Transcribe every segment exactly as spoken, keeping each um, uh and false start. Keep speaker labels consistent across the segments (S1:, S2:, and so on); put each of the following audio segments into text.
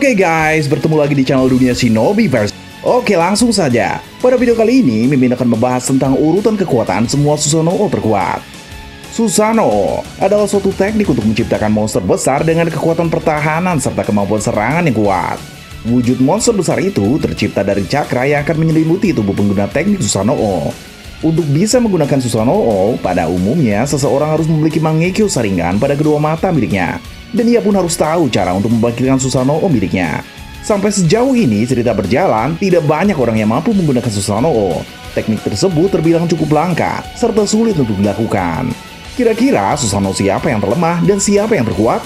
S1: Oke guys, bertemu lagi di channel Dunia Shinobi versi. Oke, langsung saja. Pada video kali ini, Mimin akan membahas tentang urutan kekuatan semua Susanoo terkuat. Susanoo adalah suatu teknik untuk menciptakan monster besar dengan kekuatan pertahanan serta kemampuan serangan yang kuat. Wujud monster besar itu tercipta dari cakra yang akan menyelimuti tubuh pengguna teknik Susanoo. Untuk bisa menggunakan Susanoo, pada umumnya seseorang harus memiliki Mangekyo Sharingan pada kedua mata miliknya. Dan ia pun harus tahu cara untuk membangkitkan Susanoo miliknya. Sampai sejauh ini cerita berjalan, tidak banyak orang yang mampu menggunakan Susanoo. Teknik tersebut terbilang cukup langka, serta sulit untuk dilakukan. Kira-kira Susanoo siapa yang terlemah dan siapa yang terkuat?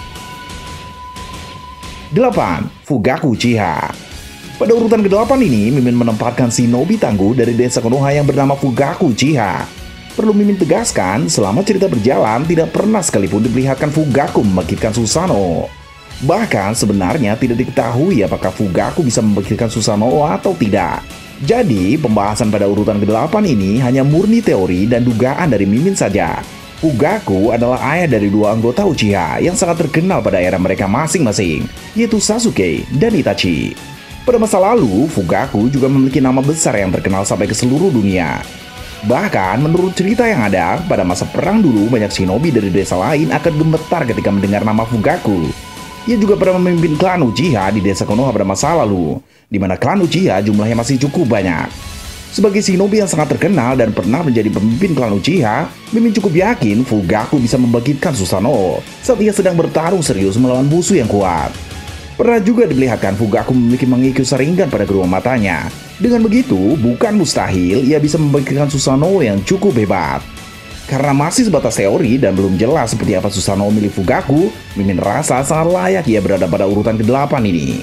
S1: delapan. Fugaku Uchiha. Pada urutan kedelapan ini, Mimin menempatkan shinobi tangguh dari desa Konoha yang bernama Fugaku Uchiha. Perlu Mimin tegaskan, selama cerita berjalan tidak pernah sekalipun diperlihatkan Fugaku membangkitkan Susanoo. Bahkan sebenarnya tidak diketahui apakah Fugaku bisa membangkitkan Susanoo atau tidak. Jadi pembahasan pada urutan kedelapan ini hanya murni teori dan dugaan dari Mimin saja. Fugaku adalah ayah dari dua anggota Uchiha yang sangat terkenal pada era mereka masing-masing, yaitu Sasuke dan Itachi. Pada masa lalu, Fugaku juga memiliki nama besar yang terkenal sampai ke seluruh dunia. Bahkan menurut cerita yang ada, pada masa perang dulu banyak shinobi dari desa lain akan gemetar ketika mendengar nama Fugaku. Ia juga pernah memimpin klan Uchiha di desa Konoha pada masa lalu, di mana klan Uchiha jumlahnya masih cukup banyak. Sebagai shinobi yang sangat terkenal dan pernah menjadi pemimpin klan Uchiha, Mimin cukup yakin Fugaku bisa membangkitkan Susanoo saat ia sedang bertarung serius melawan musuh yang kuat. Pernah juga diperlihatkan Fugaku memiliki Mangekyo Sharingan pada kedua matanya. Dengan begitu, bukan mustahil ia bisa membangkitkan Susanoo yang cukup hebat. Karena masih sebatas teori dan belum jelas seperti apa Susanoo milik Fugaku, Mimin rasa sangat layak ia berada pada urutan kedelapan ini.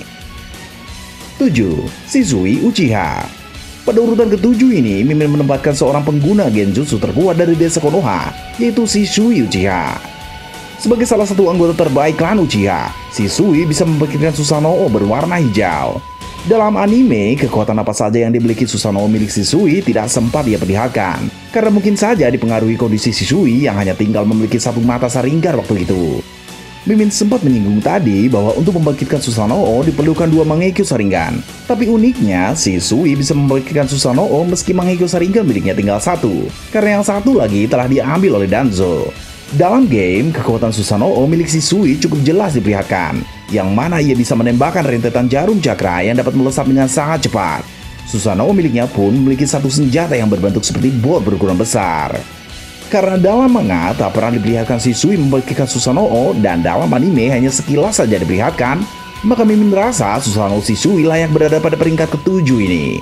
S1: tujuh. Shisui Uchiha. Pada urutan ketujuh ini, Mimin menempatkan seorang pengguna genjutsu terkuat dari desa Konoha, yaitu Shisui Uchiha. Sebagai salah satu anggota terbaik klan Uchiha, Shisui bisa membangkitkan Susanoo berwarna hijau. Dalam anime, kekuatan apa saja yang dimiliki Susanoo milik Shisui tidak sempat ia perlihatkan, karena mungkin saja dipengaruhi kondisi Shisui yang hanya tinggal memiliki satu mata Sharingan waktu itu. Mimin sempat menyinggung tadi bahwa untuk membangkitkan Susanoo diperlukan dua Mangekyo Sharingan. Tapi uniknya, Shisui bisa membangkitkan Susanoo meski Mangekyo Sharingan miliknya tinggal satu, karena yang satu lagi telah diambil oleh Danzo. Dalam game, kekuatan Susanoo milik Shisui cukup jelas diperlihatkan, yang mana ia bisa menembakkan rentetan jarum cakra yang dapat melesat dengan sangat cepat. Susanoo miliknya pun memiliki satu senjata yang berbentuk seperti bot berukuran besar. Karena dalam manga tak pernah diperlihatkan Shisui membangkitkan Susanoo dan dalam anime hanya sekilas saja diperlihatkan, maka Mimin merasa Susanoo Shisui layak berada pada peringkat ketujuh ini.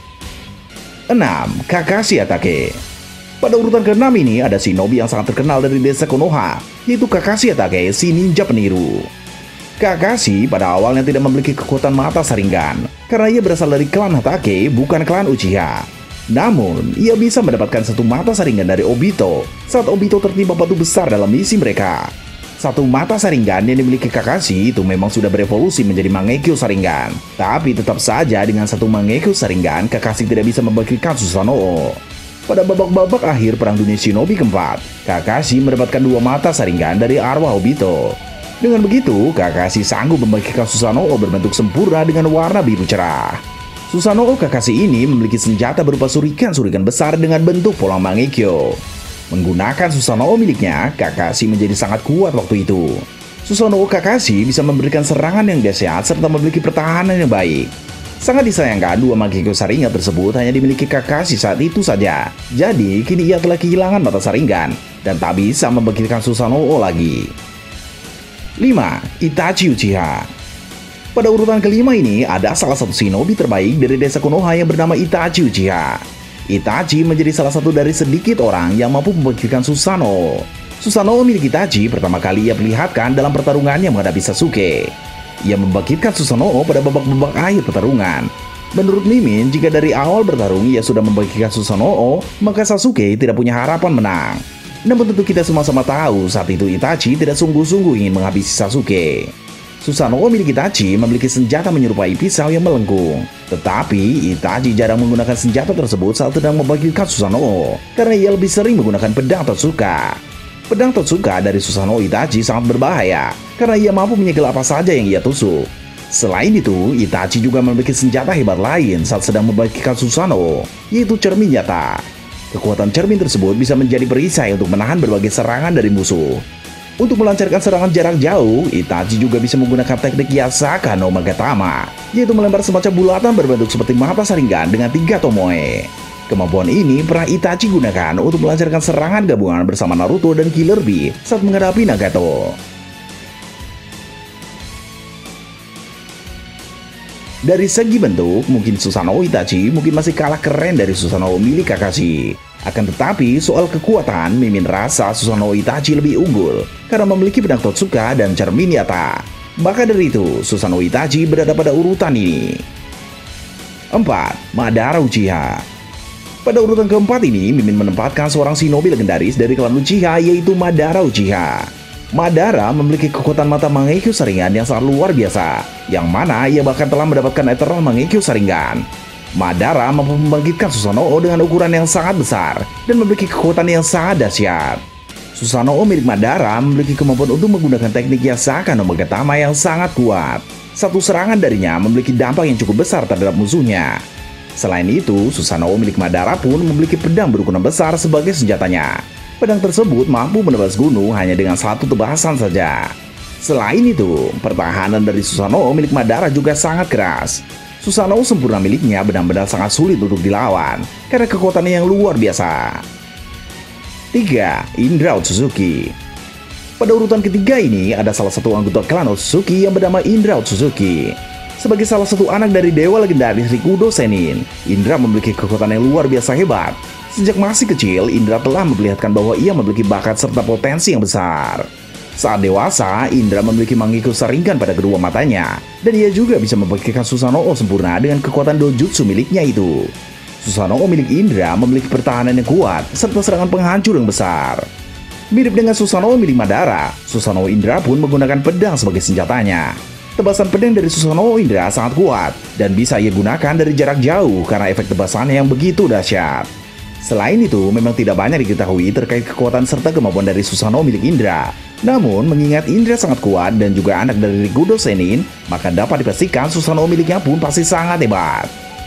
S1: enam. Kakashi Hatake. Pada urutan keenam ini ada shinobi yang sangat terkenal dari desa Konoha, yaitu Kakashi Hatake, si ninja peniru. Kakashi pada awalnya tidak memiliki kekuatan mata Sharingan, karena ia berasal dari klan Hatake, bukan klan Uchiha. Namun, ia bisa mendapatkan satu mata Sharingan dari Obito, saat Obito tertimpa batu besar dalam misi mereka. Satu mata Sharingan yang dimiliki Kakashi itu memang sudah berevolusi menjadi Mangekyo Sharingan. Tapi tetap saja dengan satu Mangekyo Sharingan, Kakashi tidak bisa membangkitkan Susanoo. Pada babak-babak akhir Perang Dunia Shinobi keempat, Kakashi mendapatkan dua mata Sharingan dari arwah Obito. Dengan begitu, Kakashi sanggup membangkitkan Susanoo berbentuk sempurna dengan warna biru cerah. Susanoo Kakashi ini memiliki senjata berupa surikan-surikan besar dengan bentuk pola Mangekyo. Menggunakan Susanoo miliknya, Kakashi menjadi sangat kuat waktu itu. Susanoo Kakashi bisa memberikan serangan yang dahsyat serta memiliki pertahanan yang baik. Sangat disayangkan dua Mangekyo Sharingan tersebut hanya dimiliki Kakashi saat itu saja. Jadi kini ia telah kehilangan mata Sharingan dan tak bisa membangkitkan Susanoo lagi. lima. Itachi Uchiha. Pada urutan kelima ini ada salah satu shinobi terbaik dari desa Konoha yang bernama Itachi Uchiha. Itachi menjadi salah satu dari sedikit orang yang mampu membangkitkan Susanoo. Susanoo milik Itachi pertama kali ia perlihatkan dalam pertarungannya menghadapi Sasuke. Ia membangkitkan Susanoo pada babak-babak akhir pertarungan. Menurut Mimin, jika dari awal bertarung ia sudah membangkitkan Susanoo, maka Sasuke tidak punya harapan menang. Namun tentu kita semua sama tahu saat itu Itachi tidak sungguh-sungguh ingin menghabisi Sasuke. Susanoo milik Itachi memiliki senjata menyerupai pisau yang melengkung. Tetapi Itachi jarang menggunakan senjata tersebut saat sedang membangkitkan Susanoo, karena ia lebih sering menggunakan pedang Totsuka. Pedang Totsuka dari Susanoo Itachi sangat berbahaya, karena ia mampu menyegel apa saja yang ia tusuk. Selain itu, Itachi juga memiliki senjata hebat lain saat sedang membagikan Susanoo, yaitu cermin nyata. Kekuatan cermin tersebut bisa menjadi perisai untuk menahan berbagai serangan dari musuh. Untuk melancarkan serangan jarak jauh, Itachi juga bisa menggunakan teknik Yasaka no Magatama, yaitu melempar semacam bulatan berbentuk seperti mata Sharingan dengan tiga tomoe. Kemampuan ini pernah Itachi gunakan untuk melancarkan serangan gabungan bersama Naruto dan Killer Bee saat menghadapi Nagato. Dari segi bentuk, mungkin Susanoo Itachi mungkin masih kalah keren dari Susanoo milik Kakashi. Akan tetapi, soal kekuatan, Mimin rasa Susanoo Itachi lebih unggul karena memiliki pedang Totsuka dan cermin nyata. Maka dari itu, Susanoo Itachi berada pada urutan ini. empat. Madara Uchiha. Pada urutan keempat ini, Mimin menempatkan seorang shinobi legendaris dari klan Uchiha, yaitu Madara Uchiha. Madara memiliki kekuatan mata Mangekyo Sharingan yang sangat luar biasa, yang mana ia bahkan telah mendapatkan Eternal Mangekyo Sharingan. Madara mampu membangkitkan Susanoo dengan ukuran yang sangat besar dan memiliki kekuatan yang sangat dahsyat. Susanoo milik Madara memiliki kemampuan untuk menggunakan teknik Yasaka no Magatama yang sangat kuat. Satu serangan darinya memiliki dampak yang cukup besar terhadap musuhnya. Selain itu, Susanoo milik Madara pun memiliki pedang berukuran besar sebagai senjatanya. Pedang tersebut mampu menebas gunung hanya dengan satu tebasan saja. Selain itu, pertahanan dari Susanoo milik Madara juga sangat keras. Susanoo sempurna miliknya benar-benar sangat sulit untuk dilawan karena kekuatannya yang luar biasa. tiga. Indra Otsutsuki. Pada urutan ketiga ini ada salah satu anggota klan Otsutsuki yang bernama Indra Otsutsuki. Sebagai salah satu anak dari dewa legendaris Rikudo Sennin, Indra memiliki kekuatan yang luar biasa hebat. Sejak masih kecil, Indra telah memperlihatkan bahwa ia memiliki bakat serta potensi yang besar. Saat dewasa, Indra memiliki Mangekyo Sharingan pada kedua matanya, dan ia juga bisa membangkitkan Susanoo sempurna dengan kekuatan dojutsu miliknya itu. Susanoo milik Indra memiliki pertahanan yang kuat, serta serangan penghancur yang besar. Mirip dengan Susanoo milik Madara, Susanoo Indra pun menggunakan pedang sebagai senjatanya. Tebasan pedang dari Susanoo Indra sangat kuat, dan bisa ia gunakan dari jarak jauh karena efek tebasannya yang begitu dahsyat. Selain itu, memang tidak banyak diketahui terkait kekuatan serta kemampuan dari Susanoo milik Indra. Namun, mengingat Indra sangat kuat dan juga anak dari Rikudo Sennin, maka dapat dipastikan Susanoo miliknya pun pasti sangat hebat.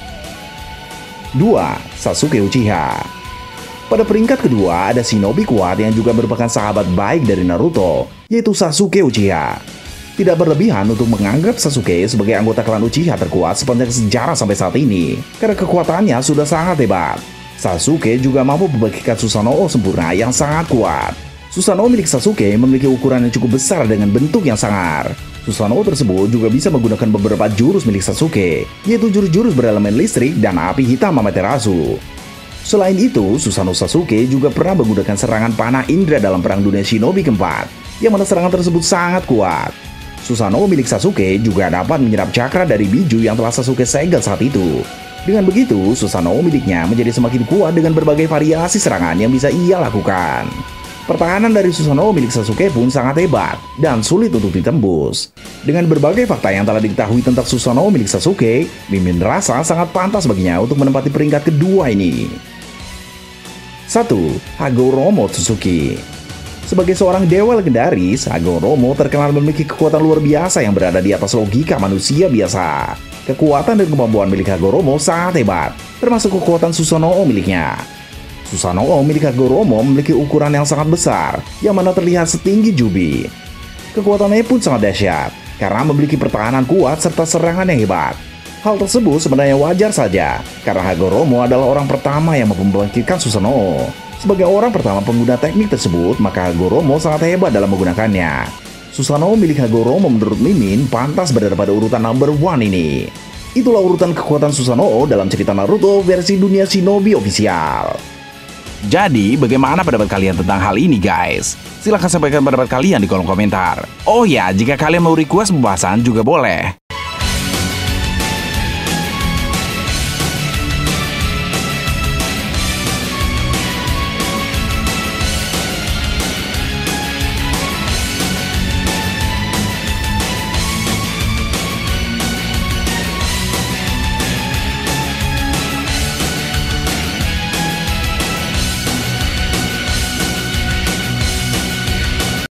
S1: dua. Sasuke Uchiha. Pada peringkat kedua ada shinobi kuat yang juga merupakan sahabat baik dari Naruto, yaitu Sasuke Uchiha. Tidak berlebihan untuk menganggap Sasuke sebagai anggota klan Uchiha terkuat sepanjang sejarah sampai saat ini, karena kekuatannya sudah sangat hebat. Sasuke juga mampu membagikan Susanoo sempurna yang sangat kuat. Susanoo milik Sasuke memiliki ukuran yang cukup besar dengan bentuk yang sangar. Susanoo tersebut juga bisa menggunakan beberapa jurus milik Sasuke, yaitu jurus-jurus berelemen listrik dan api hitam Amaterasu. Selain itu, Susanoo Sasuke juga pernah menggunakan serangan panah Indra dalam Perang Dunia Shinobi keempat, yang mana serangan tersebut sangat kuat. Susanoo milik Sasuke juga dapat menyerap cakra dari Biju yang telah Sasuke segel saat itu. Dengan begitu, Susanoo miliknya menjadi semakin kuat dengan berbagai variasi serangan yang bisa ia lakukan. Pertahanan dari Susanoo milik Sasuke pun sangat hebat dan sulit untuk ditembus. Dengan berbagai fakta yang telah diketahui tentang Susanoo milik Sasuke, Mimin rasa sangat pantas baginya untuk menempati peringkat kedua ini. satu. Hagoromo Otsutsuki. Sebagai seorang dewa legendaris, Hagoromo terkenal memiliki kekuatan luar biasa yang berada di atas logika manusia biasa. Kekuatan dan kemampuan milik Hagoromo sangat hebat, termasuk kekuatan Susanoo miliknya. Susanoo milik Hagoromo memiliki ukuran yang sangat besar, yang mana terlihat setinggi Jubi. Kekuatannya pun sangat dahsyat, karena memiliki pertahanan kuat serta serangan yang hebat. Hal tersebut sebenarnya wajar saja, karena Hagoromo adalah orang pertama yang mampu membangkitkan Susanoo. Sebagai orang pertama pengguna teknik tersebut, maka Hagoromo sangat hebat dalam menggunakannya. Susanoo milik Hagoromo menurut Mimin pantas berada pada urutan number one ini. Itulah urutan kekuatan Susanoo dalam cerita Naruto versi dunia Shinobi official. Jadi, bagaimana pendapat kalian tentang hal ini guys? Silahkan sampaikan pendapat kalian di kolom komentar. Oh ya, jika kalian mau request pembahasan juga boleh.